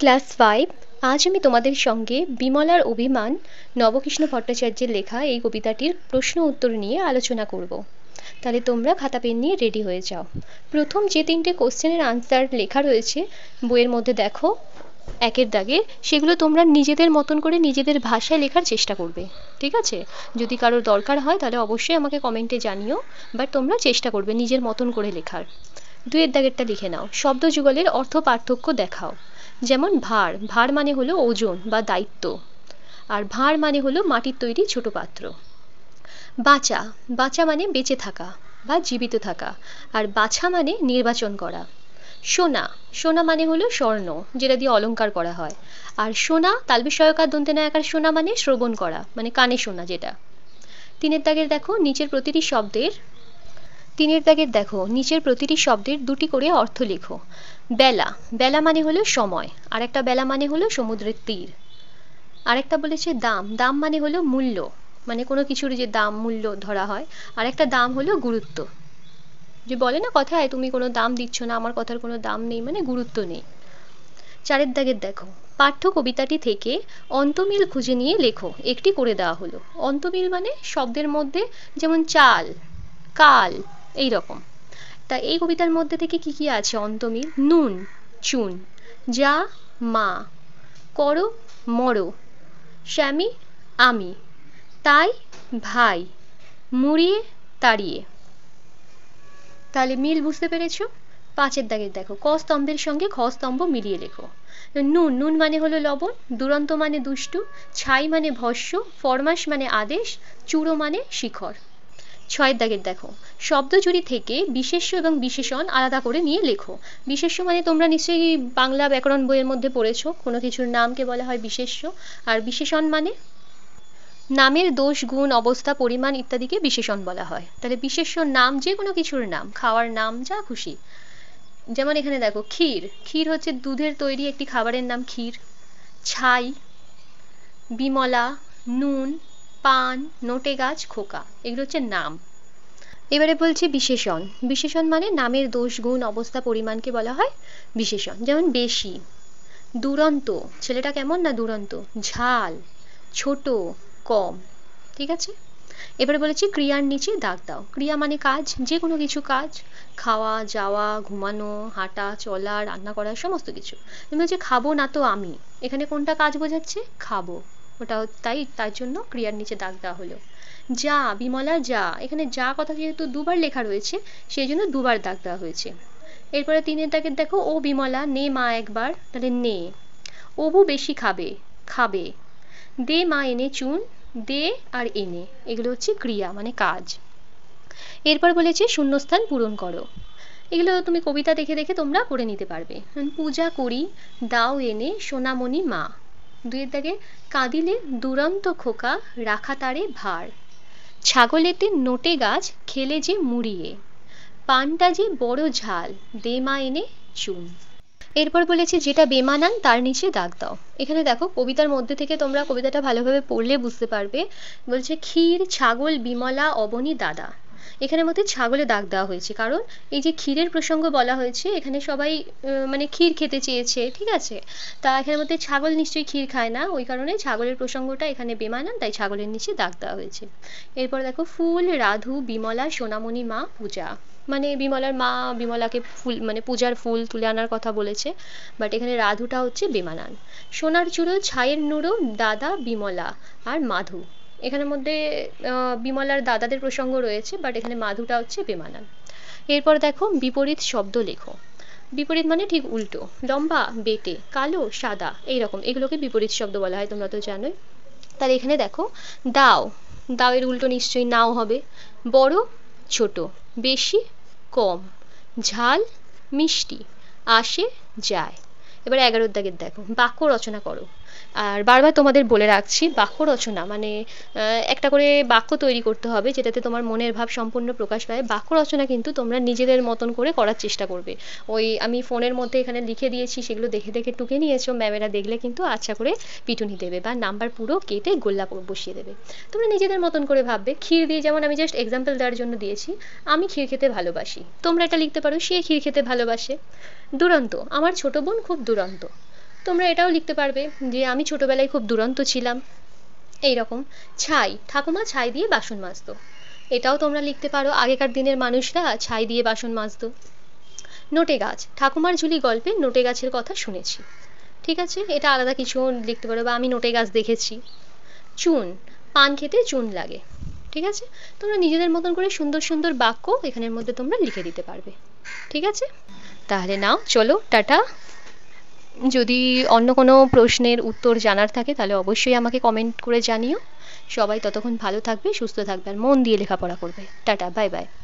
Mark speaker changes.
Speaker 1: Class 5। আজ আমি তোমাদের সঙ্গে বিমলার অভিমান নবকৃষ্ণ ভট্টাচার্যের লেখা এই কবিতাটির প্রশ্ন উত্তর নিয়ে আলোচনা করব। তাহলে তোমরা খাতা পেন নিয়ে রেডি হয়ে যাও। প্রথম যে তিনটে কোশ্চেনের আনসার লেখা রয়েছে বইয়ের মধ্যে দেখো একের দাগে, সেগুলো তোমরা নিজেদের মতন করে নিজেদের ভাষায় লেখার চেষ্টা করবে। ঠিক আছে? যদি কারোর দরকার হয় তাহলে অবশ্যই আমাকে কমেন্টে জানিও, বাট তোমরা চেষ্টা করবে নিজের মতন করে লেখার। দুয়ের দাগেরটা লিখে নাও, শব্দ যুগলের অর্থ পার্থক্য দেখাও। যেমন ভার, ভার মানে হলো ওজন বা দায়িত্ব, আর ভাঁড় মানে হলো মাটির তৈরি ছোট পাত্র। বাঁচা, বাঁচা মানে বেঁচে থাকা বা জীবিত থাকা, আর বাছা মানে নির্বাচন করা। সোনা, সোনা মানে হলো স্বর্ণ, যেটা দিয়ে অলংকার করা হয়। আর সোনা তালবি সয়কার দন্তে নয়াকার সোনা মানে শ্রবণ করা, মানে কানে শোনা যেটা। তিনের দাগের দেখো নিচের প্রতিটি শব্দের নিচের প্রতিটি শব্দের দুটি করে অর্থ লেখো। বেলা, বেলা মানে হলো সময়, আর একটা বেলা মানে হলো সমুদ্রের তীর। আরেকটা বলেছে দাম, দাম মানে হলো মূল্য, মানে কোনো কিছুর যে দাম মূল্য ধরা হয়। আর একটা দাম হলো গুরুত্ব, যে বলে না কথায় তুমি কোনো দাম দিচ্ছ না, আমার কথার কোনো দাম নেই, মানে গুরুত্ব নেই। চারের দাগের দেখো, পাঠ্য কবিতাটি থেকে অন্তমিল খুঁজে নিয়ে লেখো, একটি করে দেওয়া হলো। অন্তমিল মানে শব্দের মধ্যে, যেমন চাল, কাল, এই রকম। তা এই কবিতার মধ্যে থেকে কি কি আছে অন্তমিল? নুন, চুন, যা, মা, করো, মরো, স্বামী, আমি, তাই, ভাই, মুড়িয়ে, তাড়িয়ে। তাহলে মিল বুঝতে পেরেছো? পাঁচের দাগের দেখো, ক স্তম্ভের সঙ্গে খ স্তম্ভ মিলিয়ে লেখো। নুন, নুন মানে হলো লবণ, দুরন্ত মানে দুষ্টু, ছাই মানে ভস্য, ফরমাস মানে আদেশ, চূড়ো মানে শিখর। ছয়ের দাগের দেখো, শব্দজুড়ি থেকে বিশেষ্য এবং বিশেষণ আলাদা করে নিয়ে লেখো। বিশেষ্য মানে তোমরা নিশ্চয়ই বাংলা ব্যাকরণ বইয়ের মধ্যে পড়েছো, কোনো কিছুর নামকে বলা হয় বিশেষ্য। আর বিশেষণ মানে নামের দোষ, গুণ, অবস্থা, পরিমাণ ইত্যাদিকে বিশেষণ বলা হয়। তাহলে বিশেষ্য নাম যে কোনো কিছুর নাম, খাওয়ার নাম, যা খুশি। যেমন এখানে দেখো ক্ষীর, ক্ষীর হচ্ছে দুধের তৈরি একটি খাবারের নাম ক্ষীর। ছাই, বিমলা, নুন, পান, নোটে গাছ, খোকা, এগুলো হচ্ছে নাম। এবারে বলছি বিশেষণ। বিশেষণ মানে নামের দোষ, গুণ, অবস্থা, পরিমাণকে বলা হয় বিশেষণ। যেমন বেশি, দুরন্ত, ছেলেটা কেমন না দুরন্ত, ঝাল, ছোট, কম। ঠিক আছে? এবারে বলেছি ক্রিয়ার নিচে দাগ দাও। ক্রিয়া মানে কাজ, যে কোনো কিছু কাজ, খাওয়া, যাওয়া, ঘুমানো, হাঁটা, চলা, রান্না করা, সমস্ত কিছু। তুমি বলছে খাবো না তো আমি, এখানে কোনটা কাজ বোঝাচ্ছে? খাবো, ওটা তাই, তার জন্য ক্রিয়ার নিচে দাগ দেওয়া হলো। যা, বিমলা যা, এখানে যা কথা যেহেতু দুবার লেখা রয়েছে সেই জন্য দুবার দাগ দেওয়া হয়েছে। এরপরে তিনের দাগের দেখো, ও বিমলা নে মা একবার, তাহলে নে। অবু বেশি খাবে, খাবে। দে মা এনে চুন, দে আর এনে, এগুলো হচ্ছে ক্রিয়া মানে কাজ। এরপর বলেছে শূন্যস্থান পূরণ করো। এগুলো তুমি কবিতা দেখে দেখে তোমরা করে নিতে পারবে। পূজা করি, দাও এনে সোনামণি মা। দুইয়ের দাগে কাঁদিলে দুরন্ত খোকা, রাখা তারে ভার। ছাগলেতে নোটে গাছ, খেলে যে মুড়িয়ে। পানটা যে বড় ঝাল, দে মা এনে চুন। এরপর বলেছে যেটা বেমানান তার নিচে দাগ দাও। এখানে দেখো কবিতার মধ্যে থেকে তোমরা কবিতাটা ভালোভাবে পড়লে বুঝতে পারবে। বলছে ক্ষীর, ছাগল, বিমলা, অবনী, দাদা। এখানের মধ্যে ছাগলে দাগ দেওয়া হয়েছে, কারণ এই যে ক্ষীরের প্রসঙ্গ বলা হয়েছে, এখানে সবাই মানে ক্ষীর খেতে চেয়েছে। ঠিক আছে? তা এখানের মধ্যে ছাগল নিশ্চয়ই ক্ষীর খায় না, ওই কারণে ছাগলের প্রসঙ্গটা এখানে বেমানান, তাই ছাগলের নিচে দাগ দেওয়া হয়েছে। এরপর দেখো ফুল, রাধু, বিমলা, সোনামণি মা, পূজা। মানে বিমলার মা বিমলাকে ফুল মানে পূজার ফুল তুলে আনার কথা বলেছে, বাট এখানে রাধুটা হচ্ছে বেমানান। সোনার চূড়ো, ছায়ের নুড়ো, দাদা, বিমলা আর মাধু। এখানের মধ্যে বিমলার দাদাদের প্রসঙ্গ রয়েছে, বাট এখানে মাধুটা হচ্ছে বেমানান। এরপর দেখো বিপরীত শব্দ লেখো। বিপরীত মানে ঠিক উল্টো। লম্বা, বেটে, কালো, সাদা, এইরকম, এগুলোকে বিপরীত শব্দ বলা হয়, তোমরা তো জানোই। তাহলে এখানে দেখো দাও, দাও এর উল্টো নিশ্চয়ই নাও হবে। বড়, ছোট, বেশি, কম, ঝাল, মিষ্টি, আসে, যায়। এবার 11 দাগের দেখো, বাক্য রচনা করো। আর বারবার তোমাদের বলে রাখছি, বাক্য রচনা মানে একটা করে বাক্য তৈরি করতে হবে যেটাতে তোমার মনের ভাব সম্পূর্ণ প্রকাশ পায়। বাক্য রচনা কিন্তু তোমরা নিজেদের মতন করে করার চেষ্টা করবে। ওই আমি ফোনের মধ্যে এখানে লিখে দিয়েছি, সেগুলো দেখে দেখে টুকে নিয়েছো, ম্যামেরা দেখলে কিন্তু আচ্ছা করে পিটুনি দেবে বা নাম্বার পুরো কেটে গোল্লা বসিয়ে দেবে। তোমরা নিজেদের মতন করে ভাববে। ক্ষীর দিয়ে, যেমন আমি জাস্ট এক্সাম্পল দেওয়ার জন্য দিয়েছি, আমি ক্ষীর খেতে ভালোবাসি, তোমরা এটা লিখতে পারো সে ক্ষীর খেতে ভালোবাসে। দুরন্ত, আমার ছোট বোন খুব দুরন্ত। তোমরা এটাও লিখতে পারবে যে আমি ছোটোবেলায় খুব দুরন্ত ছিলাম। এইরকম। ছাই, ঠাকুমা ছাই দিয়ে বাসন মাজতো, এটাও তোমরা লিখতে পারো, আগেকার দিনের মানুষরা ছাই দিয়ে বাসন মাজতো। নোটে গাছ, ঠাকুমার ঝুলি গল্পে নোটে গাছের কথা শুনেছি। ঠিক আছে, এটা আলাদা কিছু লিখতে পারো, বা আমি নোটে গাছ দেখেছি। চুন, পান খেতে চুন লাগে। ঠিক আছে, তোমরা নিজেদের মতন করে সুন্দর সুন্দর বাক্য এখানের মধ্যে তোমরা লিখে দিতে পারবে। ঠিক আছে, তাহলে নাও চলো টাটা। যদি অন্য কোনো প্রশ্নের উত্তর জানার থাকে তাহলে অবশ্যই আমাকে কমেন্ট করে জানিও। সবাই ততক্ষণ ভালো থাকবে, সুস্থ থাকবে, আর মন দিয়ে লেখাপড়া করবে। Tata, bye by.